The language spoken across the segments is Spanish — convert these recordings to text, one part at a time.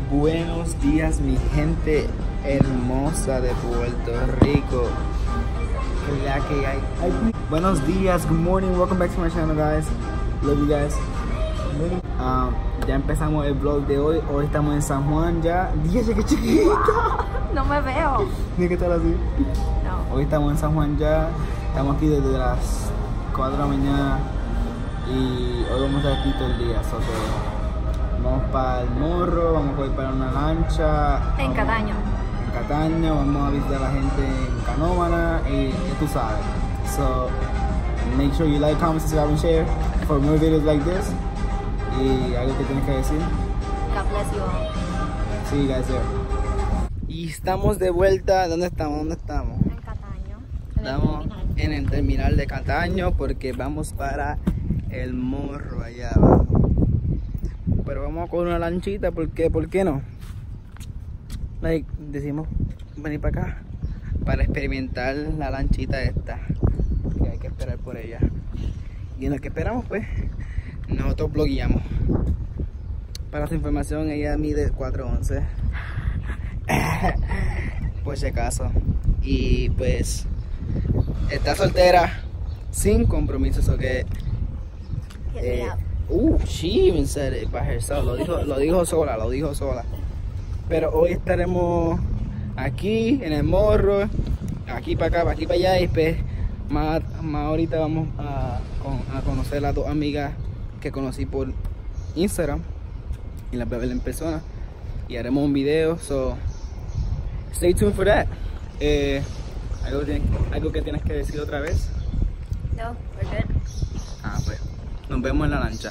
Buenos días, mi gente hermosa de Puerto Rico. ¿Qué la que hay? Buenos días, good morning, welcome back to my channel, guys. Love you guys. Ya empezamos el vlog de hoy. Hoy estamos en San Juan ya. Dígase que chiquita. No me veo. Tiene que estar así. No. Hoy estamos en San Juan ya. Estamos aquí desde las 4 de la mañana. Y hoy vamos a estar aquí todo el día. So que vamos para el Morro, vamos a ir para una lancha. En Cataño. En Cataño, vamos a visitar a la gente en Canóvana y tú sabes. So make sure you like, comment, subscribe and share for more videos like this. Y algo que tienes que decir. God bless you all. See you guys there. Y estamos de vuelta. ¿Dónde estamos? ¿Dónde estamos? En Cataño. Estamos en el terminal de Cataño porque vamos para el Morro allá abajo. Pero vamos a coger una lanchita porque, ¿por qué no? Like, decimos venir para acá para experimentar la lanchita esta. Porque hay que esperar por ella. Y en lo que esperamos, pues, nosotros blogueamos. Para su información, ella mide 4'11". Por si acaso. Y pues está soltera, sin compromisos, o que she even said it by herself. Lo dijo sola. Pero hoy estaremos aquí en el Morro, aquí para acá, aquí para allá, y pues más ahorita vamos a conocer a las dos amigas que conocí por Instagram y las voy a ver en persona y haremos un video, so stay tuned for that. ¿Algo que tienes que decir otra vez? No, we're good. Pues nos vemos en la lancha.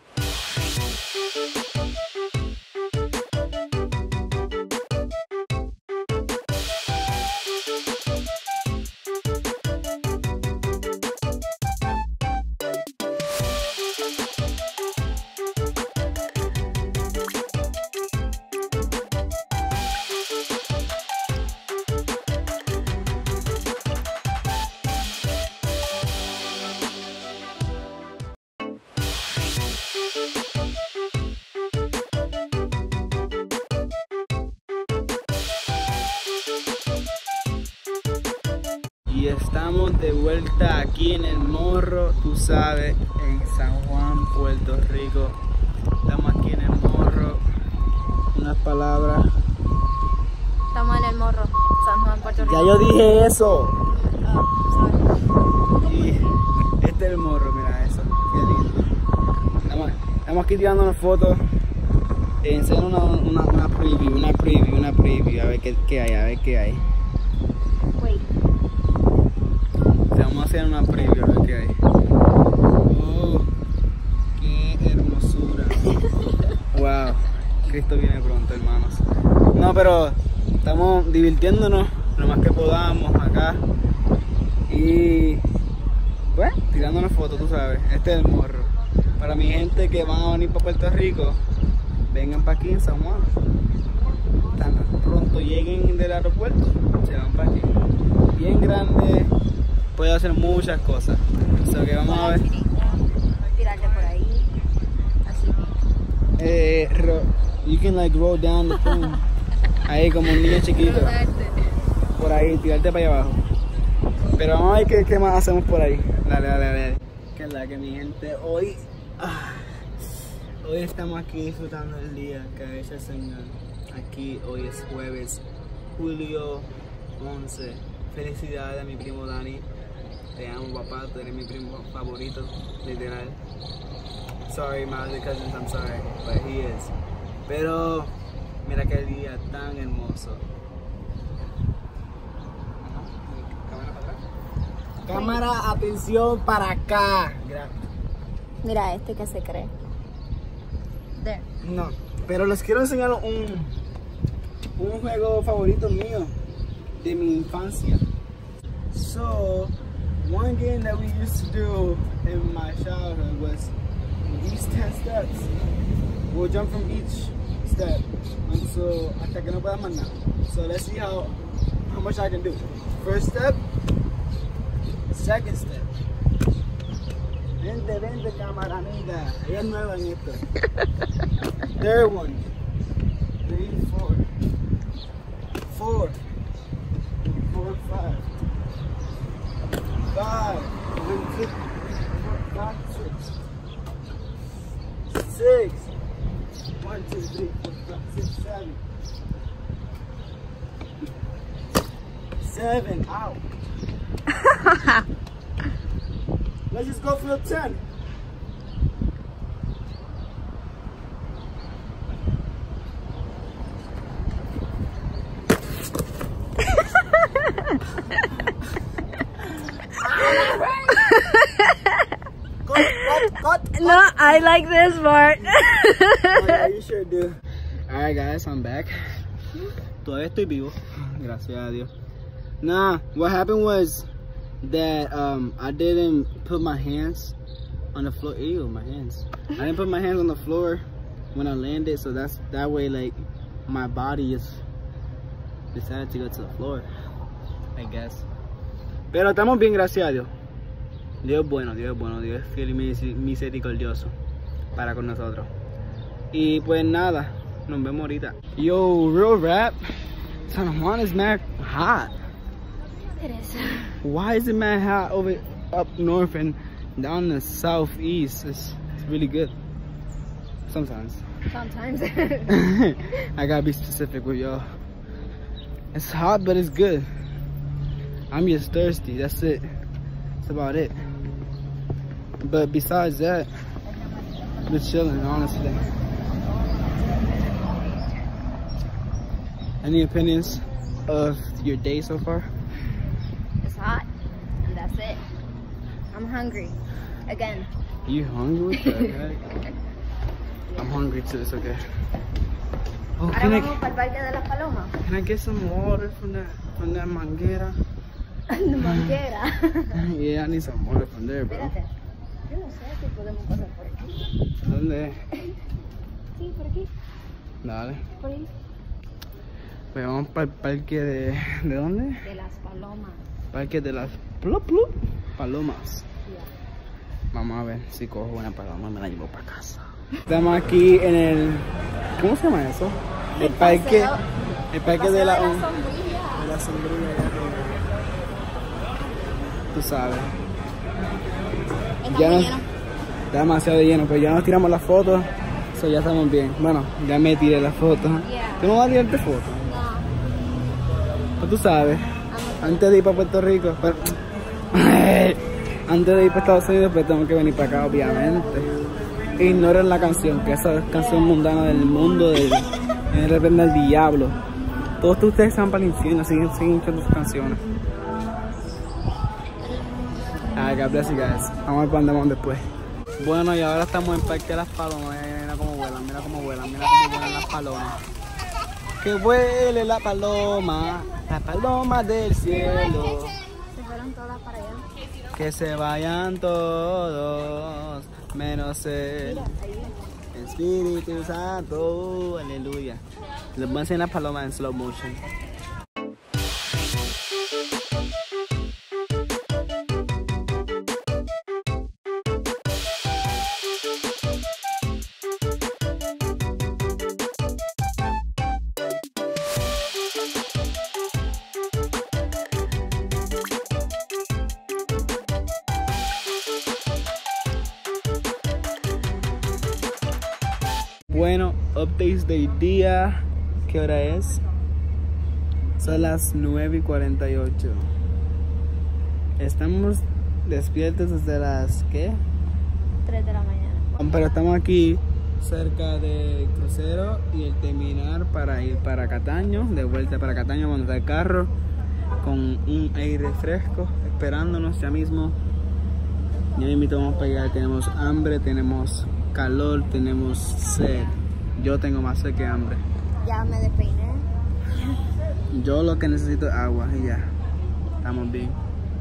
Y estamos de vuelta aquí en el Morro, tú sabes, en San Juan, Puerto Rico. Estamos aquí en el Morro. Unas palabras. Estamos en el Morro, San Juan, Puerto Rico. Ya yo dije eso. Sorry. Y este es el Morro, mira eso. Qué lindo. Estamos aquí tirando unas fotos. Enseño una preview. A ver qué hay. Wait. Te vamos a hacer una preview, a ver qué hay. Oh, qué hermosura. Wow, Cristo viene pronto, hermanos. No, pero estamos divirtiéndonos lo más que podamos acá. Y pues, tirando una foto, tú sabes. Este es el Morro. Para mi gente que van a venir para Puerto Rico, vengan para aquí en San Juan. Tan pronto lleguen del aeropuerto, se van para aquí. Bien grande. Puede hacer muchas cosas. O sea que vamos a ver. Tirarte por ahí. Así. You can like roll down the thing. Ahí como un niño chiquito. Por ahí, tirarte para allá abajo. Pero vamos a ver qué más hacemos por ahí. Dale. Que es la que mi gente hoy. Hoy estamos aquí disfrutando el día que ha hecho el Señor. Aquí hoy es jueves, julio 11. Felicidades a mi primo Dani. Te amo, papá, tú eres mi primo favorito, literal. Sorry, my other cousins, I'm sorry, but he is. Pero mira qué día tan hermoso. Cámara, atención para acá. Gracias. Mira este que se cree. There. No, pero les quiero enseñar un juego favorito mío de mi infancia. So, one game that we used to do in my childhood was these 10 steps. We'll jump from each step. So, hasta que no pueda más nada. So, let's see how much I can do. First step, second step. Vente, cámara amiga. Ella es nueva en esto. Third one. 3, 4, 4, 4, 5, 5, 6, 1, 2, 3, 4, 5, 6, 7, 7, ow. Let's just go for the 10. Cut. No, I like this part. Oh, yeah, you sure do. Alright guys, I'm back. Todavía estoy vivo. Gracias a Dios. Nah, what happened was that I didn't put my hands on the floor. Ew, my hands. I didn't put my hands on the floor when I landed, so that way like my body is decided to go to the floor, I guess. Pero estamos bien, gracias a Dios. Dios es bueno, Dios es fiel y misericordioso para con nosotros. Y pues nada, nos vemos ahorita. Yo, real rap, San Juan is mad hot. It is. Why is it mad hot over up north and down the southeast? It's really good. Sometimes. Sometimes. I gotta be specific with y'all. It's hot, but it's good. I'm just thirsty, that's it. That's about it. But besides that, we're chilling, honestly. Any opinions of your day so far? It's hot, and that's it. I'm hungry. Again. You hungry? What the heck? I'm hungry too, it's okay. Oh, Ahora vamos para el Parque de las Palomas. can I get some water from that manguera? Manguera. Yeah, I need some water from there, bro. Espérate. Yo no sé si podemos pasar por aquí. ¿Dónde? Sí, por aquí. Dale. Por ahí. Pues vamos para el parque de... ¿De dónde? De las Palomas. Parque de las Palomas. Yeah. Vamos a ver si cojo una paloma y me la llevo para casa. Estamos aquí en el... ¿Cómo se llama eso? El parque... El parque de la... sombrilla. De la sombrilla. Tú sabes. Está Ya muy no, lleno. está demasiado lleno, pero ya nos tiramos las fotos. Eso ya estamos bien. Bueno, ya me tiré las fotos. Yeah. ¿Tú no vas a tirarte fotos? No. Pues tú sabes. Antes de ir para Puerto Rico, pero... antes de ir para Estados Unidos, pues tengo que venir para acá, obviamente. Ignoren la canción, que esa es canción mundana del mundo, de repente el diablo. Todos ustedes se van para el infierno, siguen escuchando sus canciones. God bless you guys. Vamos a ver para dónde vamos después. Bueno, y ahora estamos en Parque de las Palomas. Mira cómo vuelan, mira cómo vuelan, mira cómo vuelan las palomas. Que vuele la paloma del cielo. Se fueron todas para allá. Que se vayan todos, menos el Espíritu Santo. Aleluya. Les voy a enseñar las palomas en slow motion. Bueno, updates del día. ¿Qué hora es? Son las 9:48. Estamos despiertos desde las ¿qué? 3 de la mañana. Pero estamos aquí cerca del crucero y el terminar para ir para Cataño, de vuelta para Cataño cuando está el carro, con un aire fresco, esperándonos ya mismo. Ya mismo vamos para allá, tenemos hambre, tenemos calor, tenemos sed. Yo tengo más sed que hambre. Ya me despeiné. Yo lo que necesito es agua y ya. Estamos bien.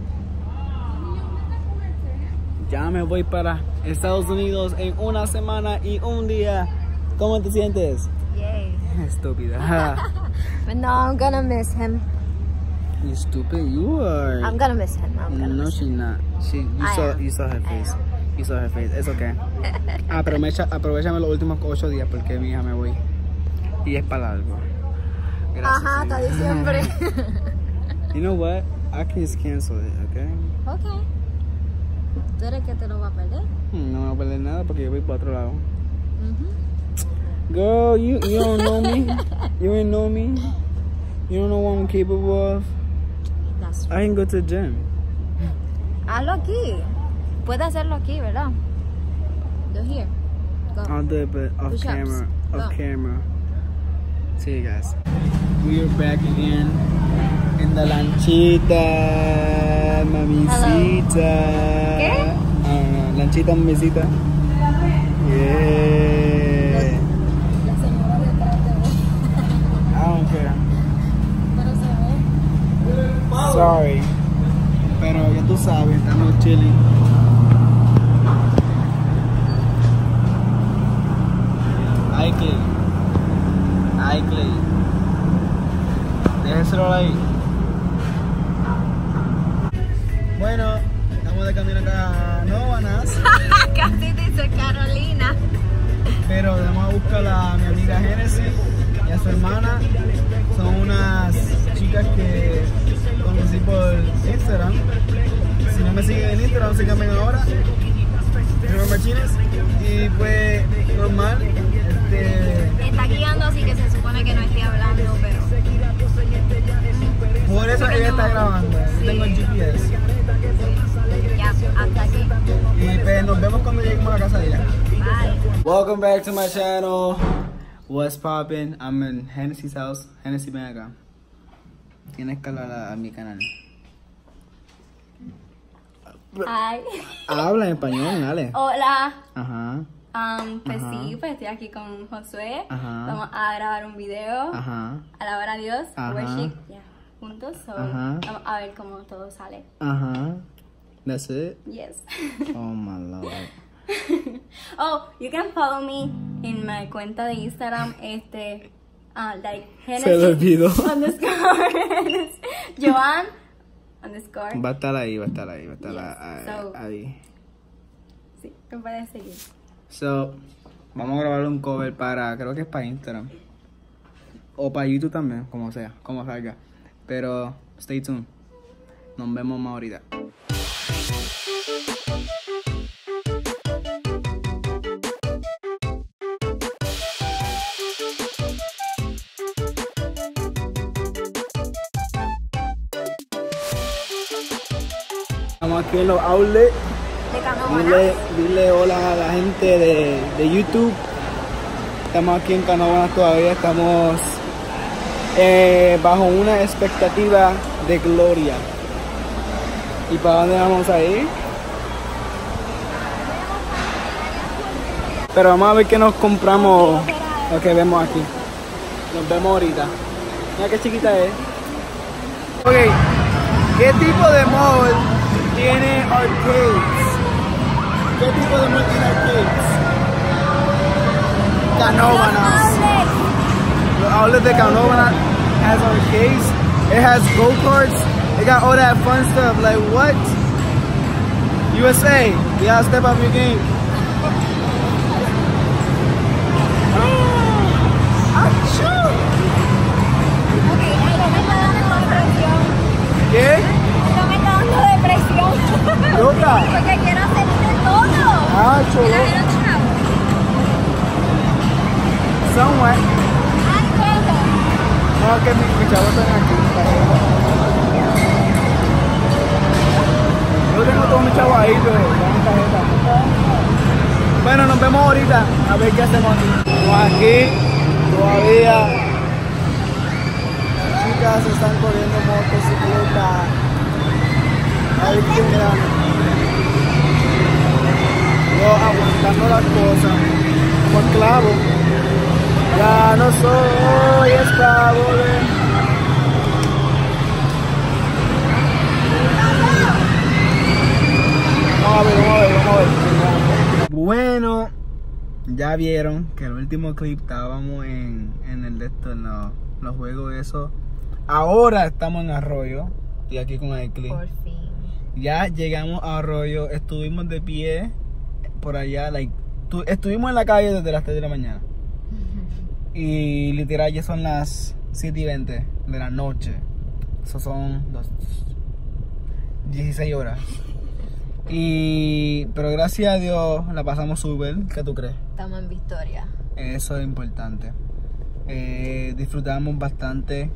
Ya me voy para Estados Unidos en una semana y un día. ¿Cómo te sientes? Yay. Estúpida. But no, I'm gonna miss him. You stupid, you are. I'm gonna miss him. I'm gonna No, miss she's him. not. You saw her face. am. You saw her face. It's okay. Aprovechame los últimos 8 días porque mi hija me voy. Y es para largo. Gracias. Ajá, hasta diciembre. You know what? I can just cancel it, okay? Ok. ¿Tú eres que te lo va a perder? No me voy a perder nada porque yo voy para otro lado. Girl, you don't know me. You ain't know me. You don't know what I'm capable of. That's I can go to the gym. Hazlo aquí. Puedes hacerlo aquí, ¿verdad? Do here. Go. I'll do it, but off Push-ups. camera. Off Go. camera. See you guys. We are back again in the lanchita, mamisita. ¿Qué? Lanchita, mamisita. Yeah. La señora detrás de vos. I don't care. Pero se ve. Sorry. Pero ya tú sabes, estamos chilling. Ay, Clay. Ay, Clay. Déjeselo ahí. Bueno, estamos de camino acá a Novanas. Casi dice Carolina. Pero vamos a buscar a mi amiga Genesis y a su hermana. Son unas chicas que conocí por Instagram. Si no me siguen en Instagram, síganme ahora. Remember Chines. Y pues normal. Está guiando, así que se supone que no estoy hablando, pero. Por eso ella está grabando. Sí. Tengo el GPS. Ya, hasta aquí. Y pues nos vemos cuando lleguemos a la casa de ella. Bye. Welcome back to my channel. What's poppin'? I'm in Hennessy's house. Hennessy, ven acá. Tienes que hablar a mi canal. Hi. Habla en español, dale. Hola. Ajá. Pues Ajá. sí, pues estoy aquí con Josué. Ajá. Vamos a grabar un video. Ajá. Alabar a Dios. Ajá. Worship. Ya. Juntos. So, Ajá. vamos a ver cómo todo sale. Ajá. That's it? Yes. Oh my lord. Oh, you can follow me in my cuenta de Instagram. Like Se lo olvidó. _ Joan _ Va a estar ahí, va a estar ahí, va a estar Yes. So- ahí. Sí, me puedes seguir. So, vamos a grabar un cover para, creo que es para Instagram. O para YouTube también, como sea, como salga. Pero, stay tuned. Nos vemos más ahorita. Estamos aquí en los outlets. De Canóvanas. Dile hola a la gente de YouTube. Estamos aquí en Canóvanas todavía, estamos bajo una expectativa de gloria. ¿Y para dónde vamos a ir? Pero vamos a ver qué nos compramos, lo que vemos aquí. Nos vemos ahorita. Mira qué chiquita es. Ok, ¿qué tipo de mall tiene arcades? ¿Qué tipo de mall tiene arcades? Canóvanas. Los outlets de Canóvanas has arcades. It has go-karts. It got all that fun stuff. Like what? USA, you gotta step up your game. ¿Qué? No me está dando depresión. Loca. Porque quiero hacer de todo. Ah, chulo. Quiero hacer un chavo. Somewhere. Ay, ¿cuánto? No, que mi chavo está aquí. Yo tengo todos mis chavos ahí, pero dame tarjeta. Bueno, nos vemos ahorita. A ver qué hacemos aquí. Estamos aquí todavía. Chicas están corriendo motocicleta. A ver quién gana. Yo aguantando las cosas. Como esclavo. Ya no soy esclavo de... Vamos a ver. Bueno, ya vieron que el último clip estábamos en el de esto, en los juegos de eso. Ahora estamos en Arroyo. Estoy aquí con el clip. Por fin. Ya llegamos a Arroyo, estuvimos de pie por allá, estuvimos en la calle desde las 3 de la mañana. Y literal ya son las 7:20 de la noche. Eso son 16 horas. Pero gracias a Dios la pasamos súper. ¿Qué tú crees? Estamos en Victoria. Eso es importante. Disfrutamos bastante.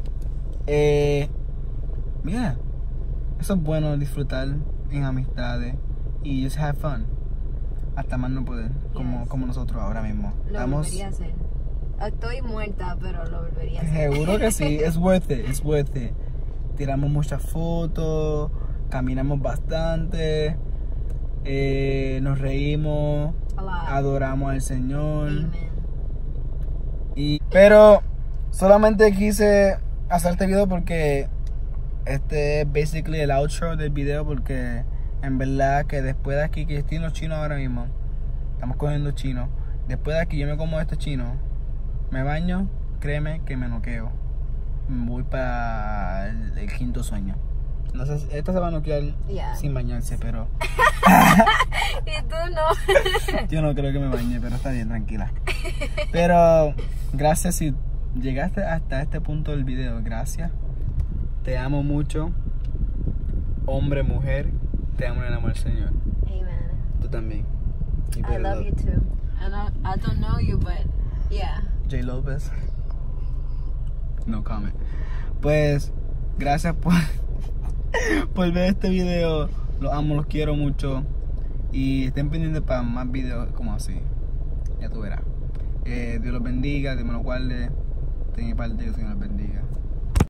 Mira, eso es bueno, disfrutar en amistades y just have fun. Hasta más no poder, como nosotros ahora mismo. Lo volvería a hacer. Estoy muerta, pero lo volvería a hacer. Seguro que sí, es worth it. Tiramos muchas fotos, caminamos bastante, nos reímos, adoramos al Señor. Amen. Pero solamente quise hacer este video porque este es basically el outro del video, porque en verdad que después de aquí, que estoy en los chinos ahora mismo, estamos cogiendo chinos, después de aquí yo me como este chino, me baño, créeme que me noqueo, voy para el quinto sueño. No sé, esta se va a noquear sin bañarse, pero y tú no. yo no creo que me bañe, pero está bien, tranquila. Pero gracias si llegaste hasta este punto del video, gracias. Te amo mucho, hombre, mujer, te amo en el amor del Señor. Amen. Tú también. I love you too. And I don't know you, but yeah. J. López. No comment. Pues, gracias por ver este video. Los amo, los quiero mucho. Y estén pendientes para más videos como así. Ya tú verás. Dios los bendiga, Dios me los guarde. De mi parte, Dios los bendiga.